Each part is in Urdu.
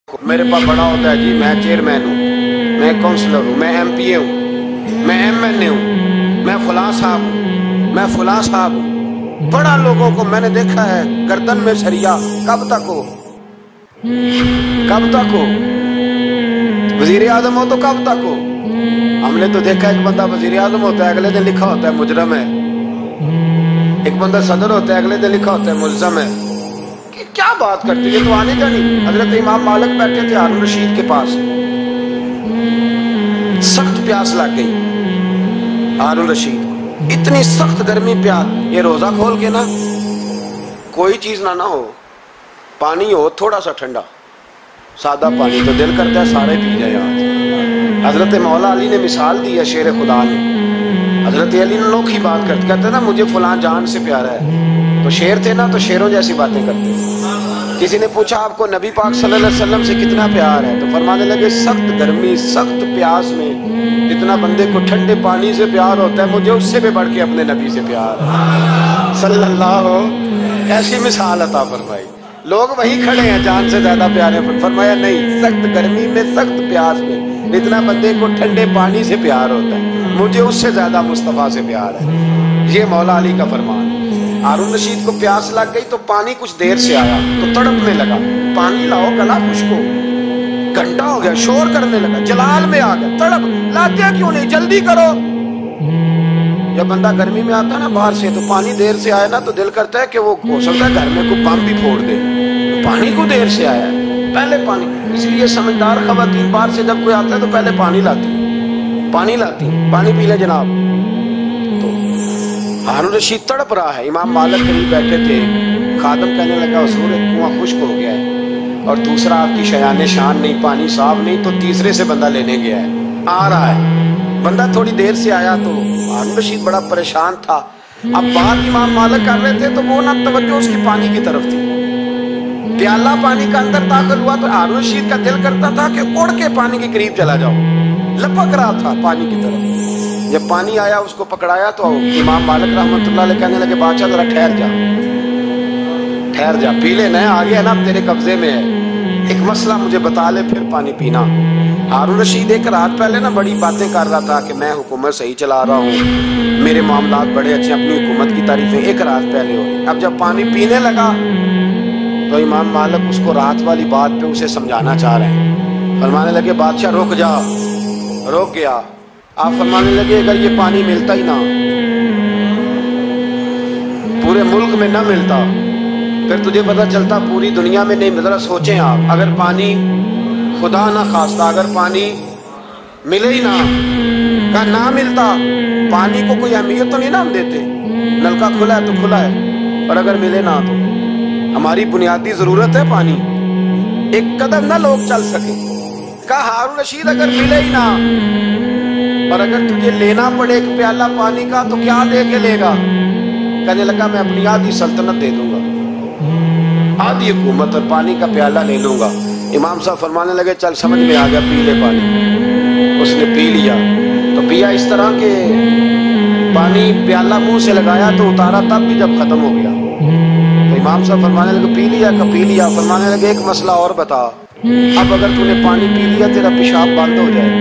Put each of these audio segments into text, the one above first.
میرے پاس بڑا ہوتا ہے جی میں چیئرمین ہوں، میں کونسلر ہوں، میں ایم پی اے ہوں، میں ایم این اے ہوں، میں فلاں صاحب ہوں، میں فلاں صاحب ہوں۔ بڑا لوگوں کو میں نے دیکھا ہے گردن میں سریا، کب تک ہو، کب تک ہو؟ وزیر اعظم ہو تو کب تک ہو؟ ہم نے تو دیکھا ایک بندہ وزیر اعظم ہوتا ہے اگلے دن لکھا ہوتا ہے مجرم ہے، ایک بندہ صدر ہوتا ہے اگلے دن لکھا ہوتا ہے ملزم ہے۔ کیا بات کرتے، یہ تو آنے جانی۔ حضرت امام مالک بیٹھے تھے ہارون رشید کے پاس، سخت پیاس لگ گئی ہارون رشید کو، اتنی سخت گرمی پیاس، یہ روزہ کھول کے نا کوئی چیز نہ ہو، پانی ہو تھوڑا سا ٹھنڈا سادہ پانی، تو دل کرتا ہے سارے پی جائے آج۔ حضرت مولا علی نے مثال دی ہے شیر خدا نے، حضرت علی نے انوکھی بات کرتے کہتے نا مجھے فلاں جان سے پیارا ہے، تو شیر تھے نا تو شیروں جیسی باتیں کرتے۔ کسی نے پوچھا آپ کو نبی پاک صلی اللہ علیہ وسلم سے کتنا پیار ہے، تو فرمانے لگے سخت گرمی سخت پیاس میں جتنا بندے کو ٹھنڈے پانی سے پیار ہوتا ہے مجھے اس سے بھی بڑھ کے اپنے نبی سے پیار ہے صلی اللہ علیہ۔ ایسی مثال عطا فرمائی، لوگ وہیں کھڑے ہیں جان سے زیادہ پیارے، فرمایا نہیں، سخت گرمی میں سخت پیاس میں جتنا بندے کو ٹھنڈے پانی سے پیار ہوتا ہے مجھے اس سے زیادہ مصطفیٰ سے پیار ہے۔ یہ مولا علی کا فرمان۔ ہارون رشید کو پیاس لگ گئی تو پانی کچھ دیر سے آیا تو تڑپنے لگا، پانی لاؤ گلا خشک ہو، گھنٹہ ہو گیا، شور کرنے لگا، جلال میں آ گیا، تڑپ لاتے کیوں نہیں، جلدی کرو۔ جب بندہ گرمی میں آتا ہے نا باہر سے تو پانی دیر سے آئے نا تو دل کرتا ہے کہ وہ ہو سکتا ہے گھر میں کوئی بم بھی پھوڑ دے، پانی کو دیر سے آیا ہے پہلے پانی۔ اس لیے سمجھدار خواتین باہر سے جب کوئی آتا ہے تو پہلے پانی لاتی، پانی لاتی، پانی پی لے جناب۔ تو ہارون رشید تڑپ رہا ہے، امام مالک قریب بیٹھے تھے، خادم کہنے لگا حضور ایک کنواں خشک ہو گیا ہے اور دوسرا آپ کی شیان شان نہیں، پانی صاف نہیں، تو تیسرے سے بندہ لینے گیا ہے، آ رہا ہے۔ بندہ تھوڑی دیر سے آیا تو ہارون رشید بڑا پریشان تھا۔ اب بات امام مالک کر رہے تھے تو وہ نہ توجہ اس کی پانی کی طرف تھی، پیالہ پانی کا اندر داخل ہوا تو ہارون رشید کا دل کرتا تھا کہ اڑ کے پانی کے قریب چلا جاؤ، لپک رہا تھا پانی کی طرف۔ جب پانی آیا اس کو پکڑایا تو امام مالک رحمت اللہ علیہ کہنے لگے بادشاہ ذرا ٹھہر جا، ٹھہر جا، پی لینا ہے، آگے ہے نا اب تیرے قبضے میں ہے، ایک مسئلہ مجھے بتا لے پھر پانی پینا۔ ہارون رشید ایک رات پہلے نا بڑی باتیں کر رہا تھا کہ میں حکومت صحیح چلا رہا ہوں، میرے معاملات بڑے اچھے، اپنی حکومت کی تعریفیں ایک رات پہلے ہو رہی۔ اب جب پانی پینے لگا تو امام مالک اس کو رات والی بات پہ اسے سمجھانا چاہ رہے ہیں، فرمانے لگے بادشاہ رک جا، رک گیا۔ آپ فرمانے لگے اگر یہ پانی ملتا ہی نہ، پورے ملک میں نہ ملتا، پھر تجھے پتہ چلتا پوری دنیا میں نہیں، ذرا سوچیں آپ، اگر پانی خدا نہ خواستہ اگر پانی ملے ہی نہ، کہ نہ ملتا، پانی کو کوئی اہمیت تو نہیں نا ہم دیتے، نلکا کھلا ہے تو کھلا ہے، اور اگر ملے نہ تو ہماری بنیادی ضرورت ہے پانی، ایک قدم نہ لوگ چل سکے۔ کہا ہارون رشید اگر ملے ہی نہ اور اگر تجھے لینا پڑے ایک پیالہ پانی کا تو کیا دے کے لے گا؟ کہنے لگا میں اپنی آدھی سلطنت دے دوں گا، آدھی حکومت اور پانی کا پیالہ لے لوں گا۔ امام صاحب فرمانے لگے چل سمجھ میں آ گیا، پی لے پانی۔ اس نے پی لیا تو پیا اس طرح کہ پانی پیالہ منہ سے لگایا تو اتارا تب بھی جب ختم ہو گیا تو امام صاحب فرمانے لگے پی لیا کہ پی لیا؟ فرمانے لگے ایک مسئلہ اور بتا، اب اگر تو نے پانی پی لیا تیرا پیشاب بند ہو جائے،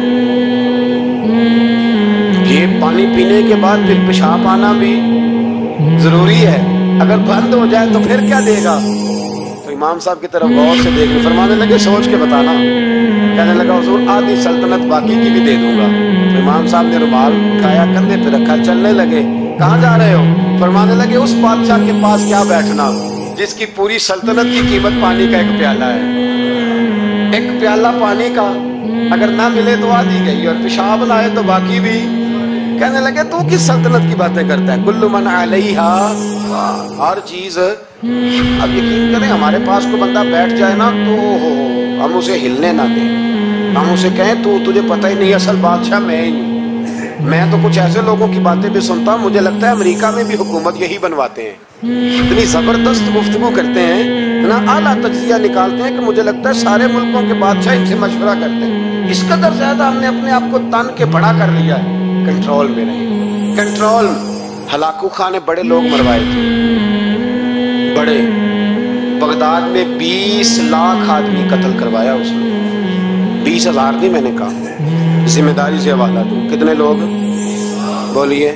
یہ پانی پینے کے بعد پھر پیشاب آنا بھی ضروری ہے، اگر بند ہو جائے تو پھر کیا دے گا؟ تو امام صاحب کی طرف غور سے دیکھنے، فرمانے لگے سوچ کے بتانا۔ کہنے لگا حضور آدھی سلطنت باقی کی بھی دے دوں گا۔ تو امام صاحب نے رومال کھایا کندھے پہ رکھا، چلنے لگے۔ کہاں جا رہے ہو؟ فرمانے لگے اس بادشاہ کے پاس کیا بیٹھنا جس کی پوری سلطنت کی قیمت پانی کا ایک پیالہ ہے، ایک پیالہ پانی کا اگر نہ ملے تو آدھی گئی اور پیشاب نہ آئے تو باقی بھی۔ کہنے لگے تو کس سلطنت کی باتیں کرتا ہے، کل من علیہا، ہر چیز۔ اب یقین کریں ہمارے پاس کو بندہ بیٹھ جائے نا تو ہم اسے ہلنے نہ دیں، ہم اسے کہیں تو تجھے پتہ ہی نہیں اصل بادشاہ میں ہی ہوں۔ میں تو کچھ ایسے لوگوں کی باتیں بھی سنتا ہوں، مجھے لگتا ہے امریکہ میں بھی حکومت یہی بنواتے ہیں، اتنی زبردست گفتگو کرتے ہیں نا، اعلیٰ تجزیہ نکالتے ہیں کہ مجھے لگتا ہے سارے ملکوں کے بادشاہ ان سے مشورہ کرتے ہیں۔ اس قدر زیادہ ہم نے اپنے آپ کو تن کے بڑا کر لیا ہے، کنٹرول میں نہیں، کنٹرول۔ ہلاکو خان نے بڑے لوگ مروائے تھے، بڑے بغداد میں 20 لاکھ آدمی قتل کروایا اس نے. 20,000 نہیں میں نے کہا, ذمہ داری سے حوالہ دوں. کتنے لوگ بولیے؟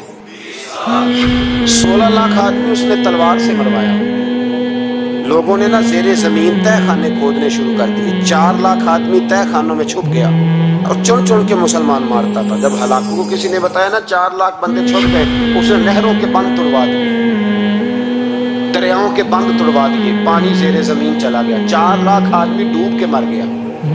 16 لاکھ آدمی اس نے تلوار سے مروایا. لوگوں نے نا زیر زمین تہ خانے کھودنے شروع کر دیے. 4 لاکھ آدمی تہ خانوں میں چھپ گیا اور چن چن کے مسلمان مارتا تھا. جب ہلاکو کو کسی نے بتایا نا 4 لاکھ بندے چھپ گئے, اس نے نہروں کے بند توڑوا دیے, دریاؤں کے بند توڑوا دیے, پانی زیر زمین چلا گیا. 4 لاکھ آدمی ڈوب کے مر گیا.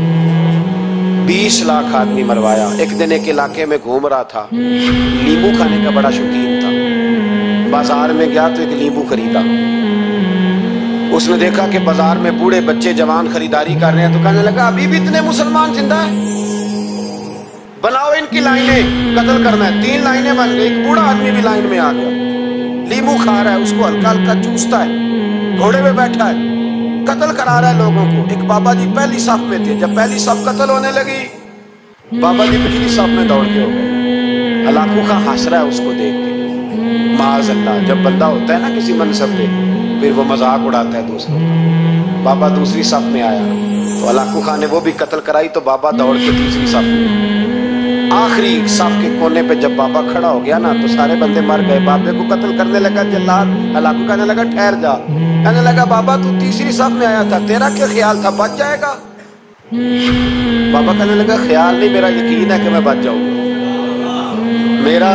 20 لاکھ آدمی مروایا. ایک دن ایک علاقے میں گھوم رہا تھا, لیمو کھانے کا بڑا شوقین تھا. بازار میں گیا تو ایک لیمو خریدا. اس نے دیکھا کہ بازار میں بوڑھے بچے جوان خریداری کر رہے ہیں, تو کہنے لگا ابھی بھی اتنے مسلمان زندہ ہیں, بناؤ ان کی لائنیں, قتل کرنا ہے. 3 لائنیں بن گئی. ایک بوڑھا آدمی بھی لائن میں آ گیا, لیمو کھا رہا ہے, اس کو ہلکا ہلکا چوستا ہے, گھوڑے پہ بیٹھا ہے, قتل کرا رہا ہے لوگوں کو. ایک بابا جی پہلی صف میں تھے. جب پہلی صف قتل ہونے لگی, بابا جی پچھلی صف میں دوڑ کے ہو گئے. ہلاکو خاں ہنس رہا ہے اس کو دیکھ کے. معاذ اللہ, جب بندہ ہوتا ہے نا کسی منصب پہ, پھر وہ مذاق اڑاتا ہے دوسروں کا. بابا دوسری صف میں آیا تو ہلاکو خاں نے وہ بھی قتل کرائی, تو بابا دوڑ کے تیسری صف میں. آخری صف کے کونے پہ جب بابا کھڑا ہو گیا نا, تو سارے بندے مر گئے. بابے کو قتل کرنے لگا جلاد. ہلاکو کہنے لگا ٹھہر جا. کہنے لگا بابا تو تیسری صف میں آیا تھا, تیرا کیا خیال تھا بچ جائے گا؟ بابا کہنے لگا خیال نہیں, میرا یقین ہے کہ میں بچ جاؤں گا. میرا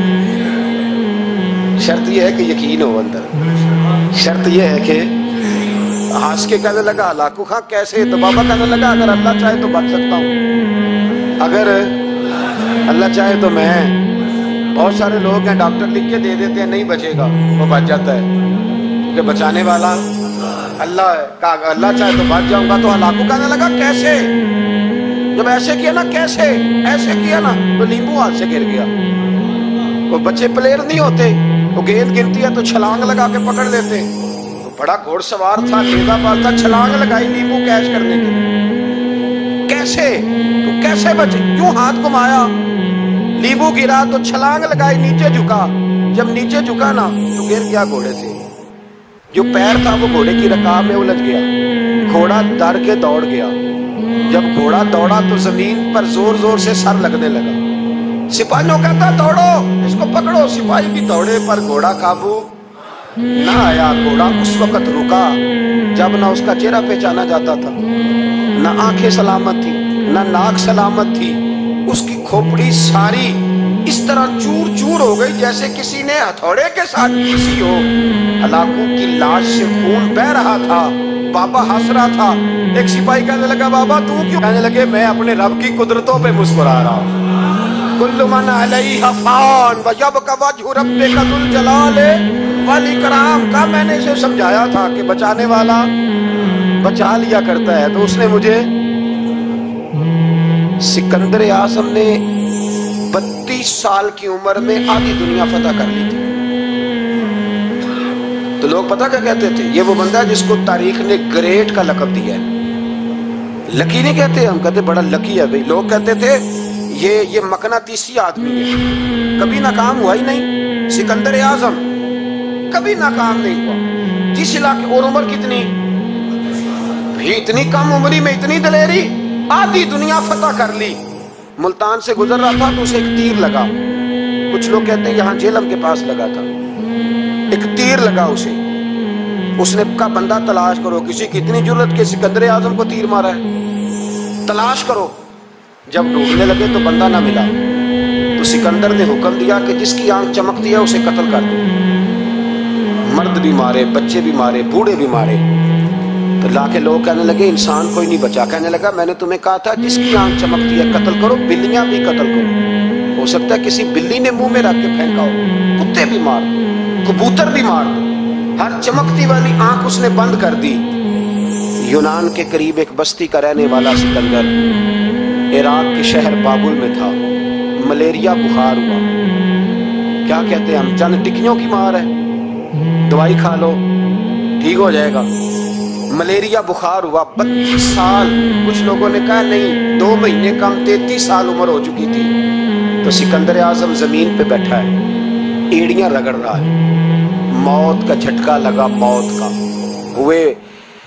شرط یہ ہے کہ یقین ہو اندر. شرط یہ ہے کہ ہنس کے کہنے لگا ہلاکو خاں کیسے؟ تو بابا کہنے لگا اگر اللہ چاہے تو بچ سکتا ہوں, اگر اللہ چاہے تو میں. بہت سارے لوگ ہیں ڈاکٹر لکھ کے دے دیتے ہیں نہیں بچے گا, وہ بچ جاتا ہے کیونکہ بچانے والا اللہ ہے. کہا اللہ چاہے تو بچ جاؤں گا. تو ہلاکو کہنے لگا کیسے؟ جب ایسے کیا نا, کیسے ایسے کیا نا, تو لیمو ہاتھ سے گر گیا. وہ بچے پلیئر نہیں ہوتے, وہ گیند گرتی ہے تو چھلانگ لگا کے پکڑ لیتے. وہ بڑا گھوڑ سوار تھا, نیزہ باز تھا, چھلانگ لگائی لیمو کیچ کرنے کے لیے. کیسے تو کیسے بچے؟ یوں ہاتھ گھمایا, لیمو گرا تو چھلانگ لگائی, نیچے جھکا. جب نیچے جھکا نا تو گر گیا گھوڑے سے. جو پیر تھا وہ گھوڑے کی رکاب میں الجھ گیا. گھوڑا ڈر کے دوڑ گیا. جب گھوڑا دوڑا تو زمین پر زور زور سے سر لگنے لگا. سپاہیوں کہتا دوڑو اس کو پکڑو. سپاہی بھی دوڑے پر گھوڑا قابو نہ آیا. گھوڑا اس وقت رکا جب نہ اس کا چہرہ پہچانا جاتا تھا, نہ آنکھیں سلامت تھی, نہ ناک سلامت تھی. اس کی کھوپڑی ساری اس طرح چور چور ہو گئی جیسے کسی نے ہتھوڑے کے ساتھ کسی ہو. ہلاکو کی لاش سے خون بہ رہا تھا. بابا ہنس رہا تھا. ایک سپاہی کہنے لگا بابا تو کیوں؟ کہنے لگے میں اپنے رب کی قدرتوں پہ مسکرا رہا ہوں. کل من علیہا فان ویبقی وجہ ربک ذو الجلال والاکرام. کا میں نے اسے سمجھایا تھا کہ بچانے والا بچا لیا کرتا ہے. تو اس نے مجھے, سکندر اعظم نے 32 سال کی عمر میں آدھی دنیا فتح کر لی تھی. تو لوگ پتہ کیا کہتے تھے؟ یہ وہ بندہ جس کو تاریخ نے گریٹ کا لقب دیا ہے. لکی نہیں کہتے, ہم کہتے بڑا لکی ہے بھائی. لوگ کہتے تھے یہ مقناطیسی آدمی ہے, کبھی ناکام ہوا ہی نہیں. سکندر اعظم کبھی ناکام نہیں ہوا. جس علاقے, اور عمر کتنی بھی, اتنی کم عمری میں اتنی دلیری, آدھی دنیا فتح کر لی. ملتان سے گزر رہا تھا تو اسے ایک تیر لگا. کچھ لوگ کہتے ہیں یہاں جہلم کے پاس لگا تھا. ایک تیر لگا اسے. اس نے کہا بندہ تلاش کرو, کسی کی اتنی جرت کہ سکندر اعظم کو تیر مارا ہے, تلاش کرو. جب ڈھونڈنے لگے تو بندہ نہ ملا. تو سکندر نے حکم دیا کہ جس کی آنکھ چمکتی ہے اسے قتل کر دو. مرد بھی مارے, بچے بھی مارے, بوڑھے بھی مارے. تو لا کے لوگ کہنے لگے انسان کوئی نہیں بچا. کہنے لگا میں نے تمہیں کہا تھا جس کی آنکھ چمکتی ہے قتل کرو. بلیاں بھی قتل کرو. ہو سکتا ہے کسی بلی نے منہ میں رکھ کے پھینکا ہو. کتے بھی مار دو, کبوتر بھی مار دو. ہر چمکتی والی آنکھ اس نے بند کر دی. یونان کے قریب ایک بستی کا رہنے والا سکندر عراق کے شہر بابل میں تھا. ملیریا بخار ہوا. کیا کہتے ہیں ہم, چند ٹکیوں کی مار ہے, دوائی کھا لو ٹھیک ہو جائے گا. ملیریا بخار ہوا. 32 سال, کچھ لوگوں نے کہا نہیں 2 مہینے کم, 33 سال عمر ہو چکی تھی. تو سکندر اعظم زمین پہ بیٹھا ہے, ایڑیاں رگڑ رہا ہے. موت کا جھٹکا لگا, موت کا. ہوئے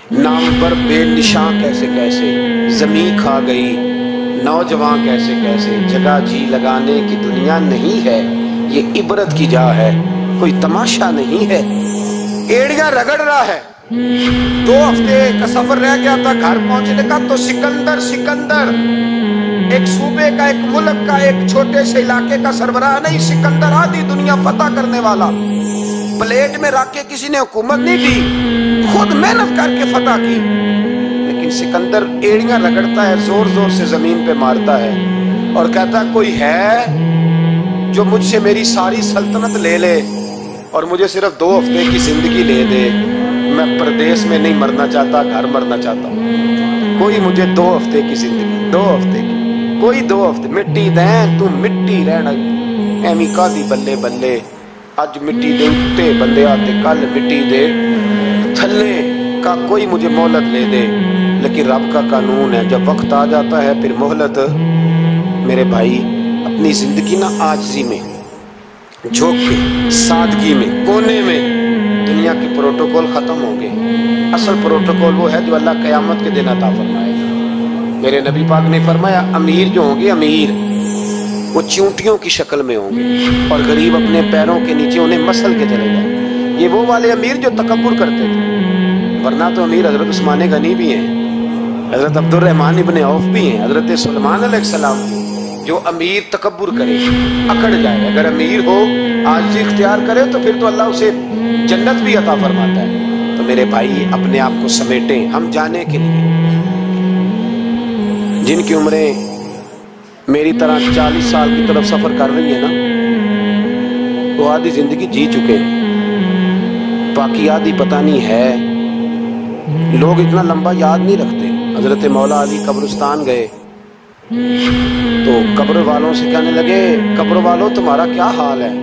نامور بے نشاں کیسے کیسے، زمین کھا گئی نوجوان کیسے کیسے، جگہ جی لگانے کی دنیا نہیں ہے، یہ عبرت کی جا ہے، کوئی تماشا نہیں ہے۔ ایڑیاں رگڑ رہا ہے، 2 ہفتے کا سفر رہ گیا تھا گھر پہنچنے کا، تو سکندر ایک صوبے کا، ایک ملک کا، ایک چھوٹے سے علاقے کا سربراہ نہیں، سکندر آدھی دنیا فتح کرنے والا، پلیٹ میں رکھ کے کسی نے حکومت نہیں دی، خود محنت کر کے فتح کی، لیکن سکندر ایڑیاں رگڑتا ہے، زور زور سے زمین پہ مارتا ہے اور کہتا ہے کوئی ہے جو مجھ سے میری ساری سلطنت لے لے اور مجھے صرف 2 ہفتے کی زندگی لے دے، میں پردیس میں نہیں مرنا چاہتا، گھر مرنا چاہتا ہوں، کوئی مجھے 2 ہفتے کی زندگی، 2 ہفتے کی، کوئی 2 ہفتے، مٹی دیں تو مٹی رہنا، ایمی کا دی بلے بلے، اج مٹی دے اٹھتے بندے آتے، کل مٹی دے تھلے کا، کوئی مجھے مہلت لے دے، لیکن رب کا قانون ہے جب وقت آ جاتا ہے پھر مہلت۔ میرے بھائی اپنی زندگی نہ عاجزی میں، جھوک کے، سادگی میں، کونے میں، دنیا کی پروٹوکول ختم ہوں گے، اصل پروٹوکول وہ ہے جو اللہ قیامت کے دن عطا فرمائے گا۔ میرے نبی پاک نے فرمایا امیر جو ہوں گے، امیر وہ چونٹیوں کی شکل میں ہوں گے اور غریب اپنے پیروں کے نیچے انہیں مسل کے چلے جائیں گے، یہ وہ والے امیر جو تکبر کرتے تھے، ورنہ تو امیر حضرت عثمان غنی بھی ہیں، حضرت عبد الرحمن ابن عوف بھی ہیں، حضرت سلمان علیہ السلام بھی، جو امیر تکبر کرے، اکڑ جائے، اگر امیر ہو عاجزی اختیار کرے تو پھر تو اللہ اسے جنت بھی عطا فرماتا ہے۔ تو میرے بھائی اپنے آپ کو سمیٹیں، ہم جانے کے لیے، جن کی عمریں میری طرح 40 سال کی طرف سفر کر رہی ہیں نا، وہ آدھی زندگی جی چکے ہیں، باقی آدھی پتہ نہیں ہے، لوگ اتنا لمبا یاد نہیں رکھتے۔ حضرت مولا علی قبرستان گئے تو قبر والوں سے کہنے لگے قبر والوں تمہارا کیا حال ہے؟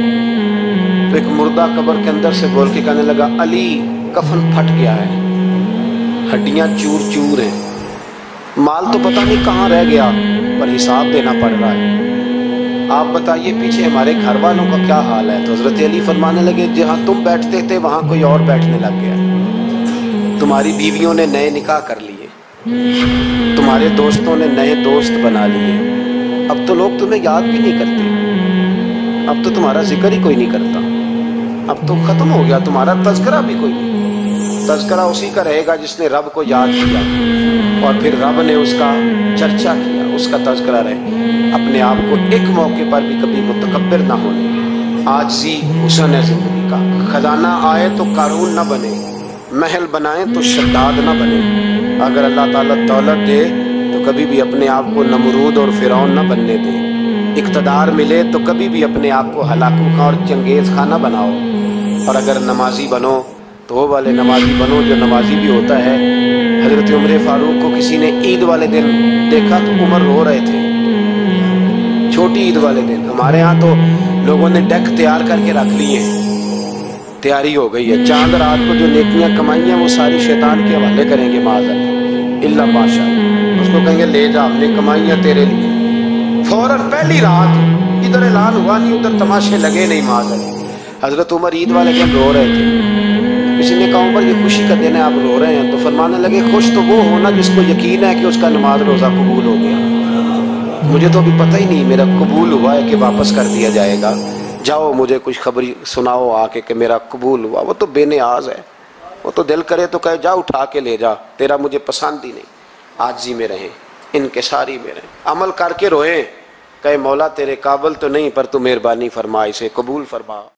تو ایک مردہ قبر کے اندر سے بول کے کہنے لگا علی کفن پھٹ گیا ہے، ہڈیاں چور چور ہیں، مال تو پتہ نہیں کہاں رہ گیا پر حساب دینا پڑ رہا ہے، آپ بتائیے پیچھے ہمارے گھر والوں کا کیا حال ہے؟ تو حضرت علی فرمانے لگے جہاں تم بیٹھتے تھے وہاں کوئی اور بیٹھنے لگ گیا، تمہاری بیویوں نے نئے نکاح کر لیے، تمہارے دوستوں نے نئے دوست بنا لیے، اب تو لوگ تمہیں یاد بھی نہیں کرتے، اب تو تمہارا ذکر ہی کوئی نہیں کرتا، اب تو ختم ہو گیا تمہارا تذکرہ بھی کوئی نہیں، تذکرہ اسی کا رہے گا جس نے رب کو یاد کیا اور پھر رب نے اس کا چرچا کیا، اس کا تذکرہ رہے۔ اپنے آپ کو ایک موقع پر بھی کبھی متکبر نہ ہونے، عاجزی حسن ہے زندگی کا، خزانہ آئے تو قارون نہ بنے، محل بنائیں تو شداد نہ بنے، اگر اللہ تعالیٰ دولت دے تو کبھی بھی اپنے آپ کو نمرود اور فرعون نہ بننے دے، اقتدار ملے تو کبھی بھی اپنے آپ کو ہلاکو خاں اور چنگیز خان نہ بناؤ، اور اگر نمازی بنو تو وہ والے نمازی بنو جو نمازی بھی ہوتا ہے۔ حضرت عمر فاروق کو کسی نے عید والے دن دیکھا تو عمر رو رہے تھے، چھوٹی عید والے دن، ہمارے ہاں تو لوگوں نے ڈیک تیار کر کے رکھ لیے، تیاری ہو گئی ہے، چاند رات کو جو نیکیاں کمائی ہیں وہ ساری شیطان کے حوالے کریں گے معاذ اللہ بادشاہ، اس کو کہیں گے لے جا ہم نے کمائی ہیں تیرے لیے، فوراً پہلی رات، ادھر اعلان ہوا نہیں ادھر تماشے لگے نہیں معاذ اللہ۔ حضرت عمر عید والے دن رو رہے تھے، کسی نے کہا عمر یہ خوشی کا دن ہے آپ رو رہے ہیں؟ تو فرمانے لگے خوش تو وہ ہونا جس کو یقین ہے کہ اس کا نماز روزہ قبول ہو گیا، مجھے تو ابھی پتہ ہی نہیں میرا قبول ہوا ہے کہ واپس کر دیا جائے گا، جاؤ مجھے کچھ خبری سناؤ آ کے کہ میرا قبول ہوا۔ وہ تو بے نیاز ہے، وہ تو دل کرے تو کہے جا اٹھا کے لے جا، تیرا مجھے پسند ہی نہیں۔ عاجزی میں رہیں، انکساری میں رہیں، عمل کر کے روئیں، کہے مولا تیرے قابل تو نہیں پر تو مہربانی فرما اسے قبول فرما۔